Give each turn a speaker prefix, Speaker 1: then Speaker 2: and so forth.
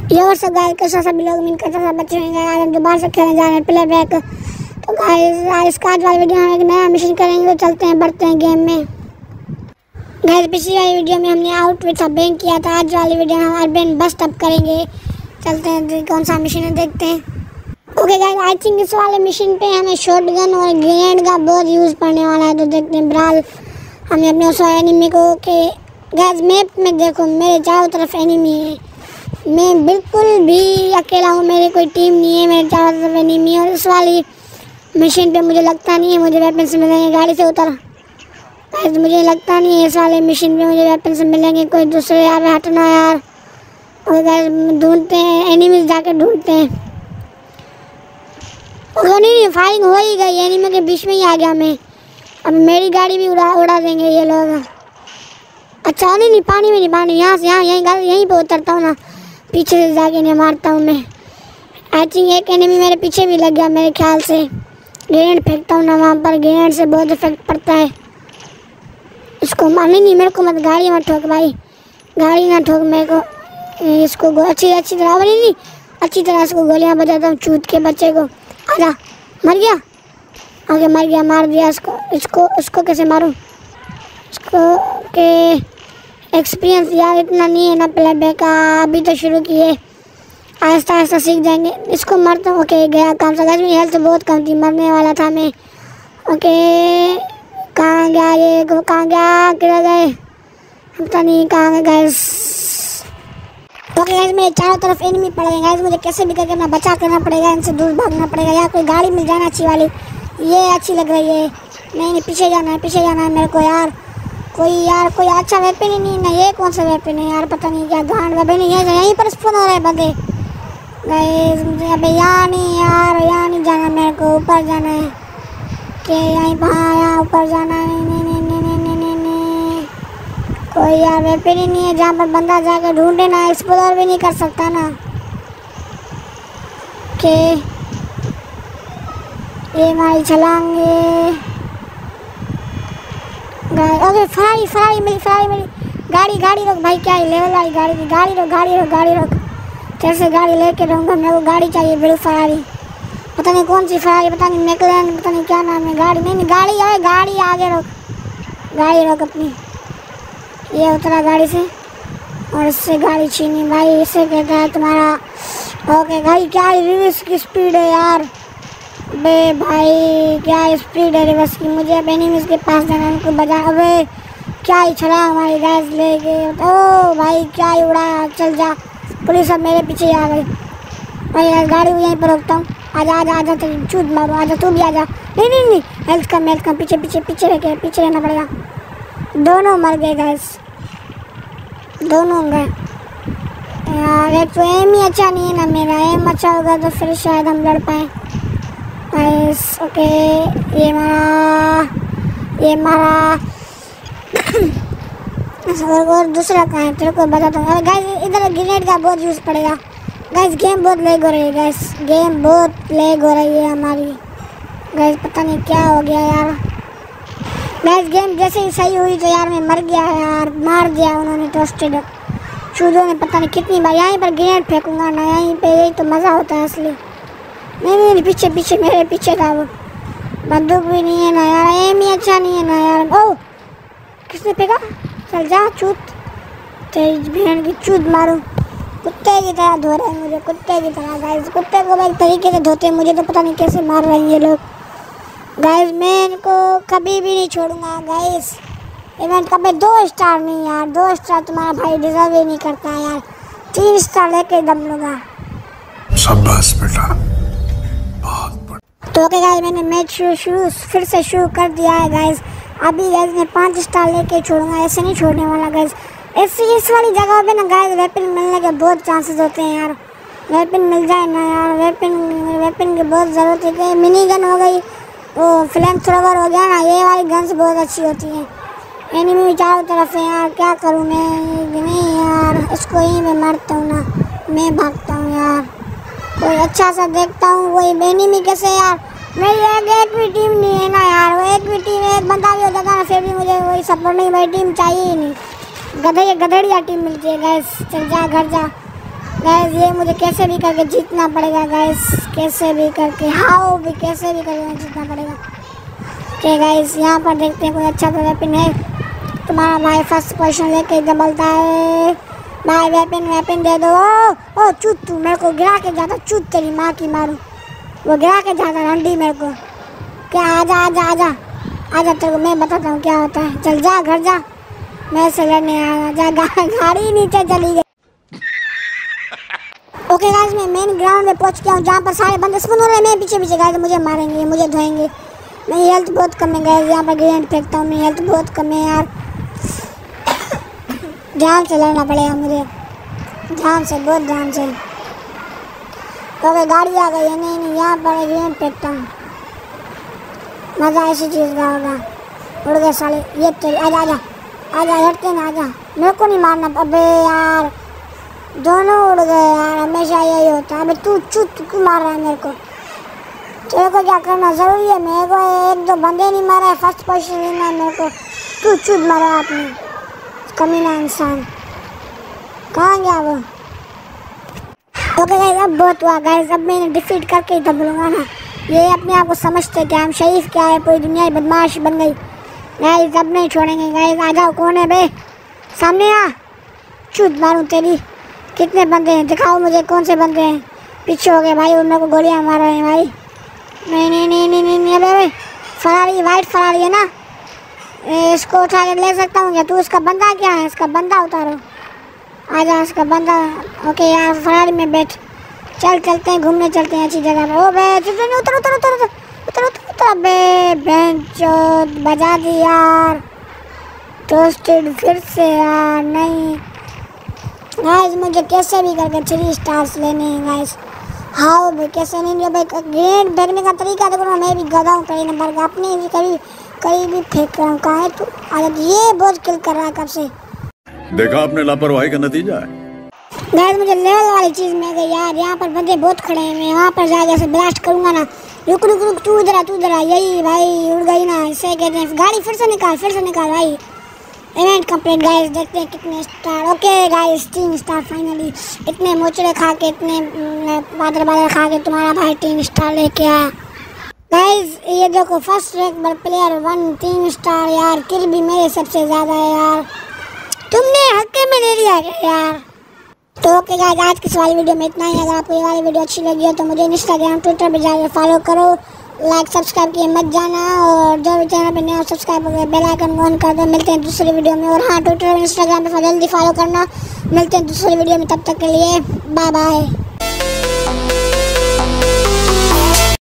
Speaker 1: ये और सब गाइस कैसा सभी लोग मिलकर सब बच्चे हैं। आज हम दोबारा से खेलने जा रहे हैं प्ले बैक। तो गाइस आज आज वाली वीडियो में एक नया मिशन करेंगे। तो चलते हैं बढ़ते हैं गेम में। गाइस पिछली वाली वीडियो में हमने आउट विथ बैंक किया था। आज वाली वीडियो में हम अर्बन बस्ट अप करेंगे। चलते हैं कौन सा मिशन है देखते हैं। ओके गाइस आई थिंक इस वाले मिशन पे हमें शॉटगन और ग्रेनेड का बहुत यूज़ पड़ने वाला है। तो देखते हैं बहरहाल हमने अपने उस एनिमी को के गाइस मैप में देखो मेरे चारों तरफ एनिमी है। मैं बिल्कुल भी अकेला हूँ, मेरी कोई टीम नहीं है, मेरे चारों तरफ एनिमी है। और इस वाली मिशन पे मुझे लगता नहीं है मुझे वेपन से मिलेंगे। गाड़ी से उतर गाइस मुझे लगता नहीं है इस वाले मिशन पे मुझे वेपन से मिलेंगे। कोई दूसरे यार हटना यार। और गाइस ढूंढते हैं एनिमीज जाकर ढूंढते हैं। नहीं फायरिंग हो ही गई, एनिमी के बीच में ही आ गया मैं। अब मेरी गाड़ी भी उड़ा देंगे ये लोग। अच्छा नहीं पानी में नहीं, पानी यहाँ से यहीं पे उतरता हूँ ना, पीछे से जाके नहीं मारता हूँ मैं। आई थिंक एक एनिमी मेरे पीछे भी लग गया मेरे ख्याल से। ग्रेनेड फेंकता हूँ ना वहाँ पर, ग्रेनेड से बहुत इफेक्ट पड़ता है। इसको मारने नहीं, मेरे को मत गाड़ी मत ठोक भाई, गाड़ी ना ठोक मेरे को। इसको अच्छी तरह नहीं अच्छी तरह इसको गोलियाँ बजाता हूँ चूत के बच्चे को। आजा मर गया, आगे मर गया, मार दिया इसको कैसे मारूँ इसको के एक्सपीरियंस यार इतना नहीं है ना प्ले बैक का, अभी तो शुरू किए, आहिस्ता आहिस्ता सीख जाएंगे। इसको मरता हूँ। ओके गया काम से। गाइस मेरी हेल्थ बहुत कम थी, मरने वाला था मैं। ओके कहाँ गया ये, कहाँ गया, किधर गए पता नहीं कहाँ गए गाइस। ओके गाइस मेरे चारों तरफ एनिमी पड़े हैं गाइस, मुझे कैसे भी करके ना बचा करना पड़ेगा, इनसे दूर भागना पड़ेगा। यार कोई गाड़ी मिल जाना अच्छी वाली, ये अच्छी लग रही है। नहीं पीछे जाना है मेरे को यार। कोई अच्छा वेपन ही नहीं ना, ये कौन सा वेपन है यार, पता नहीं क्या गांड वेपन है। यहीं पर स्पॉन हो रहे हैं बंदे गाइस। अबे यहाँ नहीं जाना मेरे को, ऊपर जाना है कि यहीं पर, यहाँ ऊपर जाना है। नहीं कोई यार वेपन ही नहीं है जहाँ पर बंदा जाकर ढूंढे ना, एक्सप्लोर भी नहीं कर सकता ना कि ये मारी छलांगे। ओके फरारी मेरी गाड़ी रोक भाई, क्या है लेवल वाली गाड़ी रोक। कैसे गाड़ी लेके रहूँगा, मेरे को गाड़ी चाहिए बड़ी फरारी, पता नहीं कौन सी फरारी, पता नहीं मैकलैन, पता नहीं क्या नाम है गाड़ी। नहीं गाड़ी आगे रोक, गाड़ी रोक अपनी। ये उतरा गाड़ी से और इससे गाड़ी छीनी भाई, इससे कहता है तुम्हारा। ओके भाई क्या रिवर्स की स्पीड है यार, बे भाई क्या स्पीड है रिवर्स की। मुझे अब एनिमीज के पास जाना है, उनको बजा। अबे क्या ही चला हमारी गैस लेके। ओ भाई क्या ही उड़ाया, चल जा। पुलिस अब मेरे पीछे आ गई भाई, गाड़ी यहीं पर रोकता हूँ। आजा तेरी चूत मारो, आजा तू भी आजा। नहीं हेल्थ कम, पीछे रहना पड़ेगा। दोनों मर गए गैस, दोनों गए यार। एक तो एम ही अच्छा नहीं है ना, मेरा एम अच्छा होगा तो फिर शायद हम लड़ पाएँ गाइस। ओके ये मारा और दूसरा कहाँ है तेरे को बताता हूँ गाइस। इधर ग्रेनेड का बहुत यूज़ पड़ेगा गाइस। गेम बहुत लैग हो रही है हमारी गाइस, पता नहीं क्या हो गया यार गाइस। गेम जैसे ही सही हुई तो यार मैं मर गया यार, मार दिया उन्होंने टोस्टेड चूजों ने, पता नहीं कितनी बार। यहीं पर ग्रेनेड फेंकूंगा ना, यहीं पे, यही तो मज़ा होता है असली। नहीं पीछे मेरे पीछे था वो, बंदूक भी नहीं है ना यार, एम ही अच्छा नहीं है ना यार। ओ किसने फेंका, चल जा चूत, तेरी बहन की चूत मारूं। कुत्ते की तरह धो रहे हैं मुझे, कुत्ते की तरह गाइस। कुत्ते को एक तरीके से धोते हैं, मुझे तो पता नहीं कैसे मार रहे हैं ये लोग गाइस। मैं इनको कभी भी नहीं छोड़ूंगा गाइस। इवेंट कभी 2 स्टार नहीं यार, 2 स्टार तुम्हारा भाई डिजर्व ही नहीं करता यार, 3 स्टार लेके दम लूँगा।
Speaker 2: शाबाश बेटा।
Speaker 1: तो ओके गाइस मैंने मैच फिर से शुरू कर दिया है गाइस। अभी गाइस मैं 5 स्टार लेके छोड़ूंगा, ऐसे नहीं छोड़ने वाला गाइस। इस वाली जगह पे ना गाइस वेपन मिलने के बहुत चांसेस होते हैं यार। वेपन मिल जाए ना यार, वेपन की बहुत ज़रूरत है। मिनी गन हो गई, वो फ्लेम थ्रोवर हो गया ना, ये वाली गन्स बहुत अच्छी होती हैं। एनिमी चारों तरफ है यार, क्या करूँ मैं। नहीं यार इसको यहीं पे मारता हूँ ना, मैं भागता हूँ यार। कोई अच्छा सा देखता हूँ, कोई एनिमी कैसे यार। मेरी एक भी टीम नहीं है ना यार, वो एक भी टीम एक बंदा भी हो जाता ना फिर भी मुझे वही सपोर्ट नहीं, भाई टीम चाहिए ही नहीं। गधड़िया टीम मिलती है गैस। चल जा घर जा, गाइस ये मुझे कैसे भी करके जीतना पड़ेगा गाइस, कैसे भी करके, हाउ भी कैसे भी करके जीतना पड़ेगा। ओके गाइस यहाँ पर देखते हैं कोई अच्छा सा वेपन है। तुम्हारा भाई फर्स्ट पोजीशन लेके दबलता है। भाई वेपन दे दो। ओ चूत, तू मेरे को गिरा के जाता, चूत तेरी माँ की मारू, वो गिरा के जाता रंडी मेरे को। क्या आजा आजा आजा आजा, तेरे को मैं बताता हूँ क्या होता है। चल जा घर जा, मैं से लड़ने आया। जा गाड़ी नीचे चली गई। ओके गाइस मैं मेन ग्राउंड में पहुंच गया हूँ जहाँ पर सारे बंदे स्पॉन हो रहे हैं। मैं पीछे पीछे गाइस, मुझे मारेंगे, मुझे धोएंगे। मेरी हेल्थ बहुत कम है गाइस, यहाँ पर ग्रेनेड फेंकता हूँ, मेरी हेल्थ बहुत कम है यार। ध्यान से लड़ना पड़ेगा मुझे, ध्यान से, बहुत ध्यान से। ओके गाड़ी आ गई है। नहीं यहाँ पर ग्रेनेड फेंकता हूँ, मज़ा ऐसी चीज़ का होगा। उड़ गए साले, ये तेरी, आजा आजा आजा, हटते ना, आजा, मेरे को नहीं मारना। अबे यार दोनों उड़ गए यार, हमेशा यही होता है। अबे तू चुप क्यों मार रहा है मेरे को? तेरे को क्या करना ज़रूरी है? मेरे को एक दो बंदे नहीं मारा है, फर्स्ट पोजीशन लेना है मेरे को। तू चुप मारा आपने, कमीना इंसान, कहाँ गया वो? ओके गाइस अब बहुत हुआ गाइस, अब मैंने डिफीट करके ही दबलूंगा ना। ये अपने आप को समझते क्या हम शरीफ क्या है, पूरी दुनिया ही बदमाश बन गई गाइस। अब नहीं छोड़ेंगे गाइस। आ जाओ, कौन है बे? सामने आ, चूत मारूं तेरी। कितने बंदे हैं दिखाओ मुझे, कौन से बंदे हैं? पीछे हो गए भाई, उन मेरे को गोलियां मार रहे हैं भाई। नहीं नहीं नहीं नहीं नहीं, अबे फरारी, वाइट फरारी है ना, इसको उठा के ले सकता हूँ क्या? तू इसका बंदा क्या है? इसका बंदा उतारो, आजा इसका बंदा। ओके यार फरारी में बैठ, चल चलते हैं, घूमने चलते हैं अच्छी जगह पे। ओ बे उतर उतर उतर उतर उतर उतर, बे बेंचोद बजा दी यार, टोस्टेड फिर से यार। नहीं गाइस मुझे कैसे भी करके 3 स्टार्स लेने हैं गाइस, हाउ भी कैसे नहीं। भाई ग्रेनेड फेंकने का तरीका देखो ना, मैं भी गधा हूँ कई नंबर का, अपने भी कभी भी फेंक रहा हूँ। कहाँ है तू? ये बहुत किल कर रहा है कब से।
Speaker 2: देखा आपने लापरवाही का नतीजा है।
Speaker 1: गाइस मुझे लेवल वाली चीज़ में गई यार, यहाँ पर बंदे बहुत खड़े हैं, मैं वहाँ पर जाकर से ब्लास्ट करूँगा ना। रुक रुक रुक, तू इधर आ, यही भाई उड़ गई ना, इसे कहते हैं। गाड़ी फिर से निकाल भाई। इवेंट कंप्लीट गाइस, देखते हैं कितने star. Okay guys 3 star finally. इतने मोचड़े खा के, इतने बादल खा के तुम्हारा भाई 3 स्टार लेके आया गाइस। ये देखो फर्स्ट रैंक पर प्लेयर 1 3 स्टार यार, किल भी मेरे सबसे ज़्यादा है यार, तुमने हक्के में ले लिया यार। तो ओके गाइस आज की वाली वीडियो में इतना ही। अगर आपको ये वाली वीडियो अच्छी लगी हो तो मुझे इंस्टाग्राम ट्विटर पे जाकर फॉलो करो, लाइक सब्सक्राइब किए मत जाना, और जो भी चैनल पे नया सब्सक्राइब हो गया बेल आइकन ऑन कर दो। मिलते हैं दूसरी वीडियो में, और हाँ ट्विटर और इंस्टाग्राम पे जल्दी फॉलो करना। मिलते हैं दूसरी वीडियो में, तब तक के लिए बाय बाय।